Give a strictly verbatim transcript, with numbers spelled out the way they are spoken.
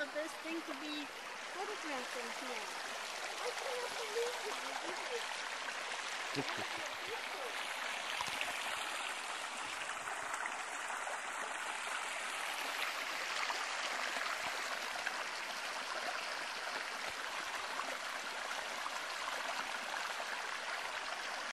this thing to be photographing here. I cannot believe it.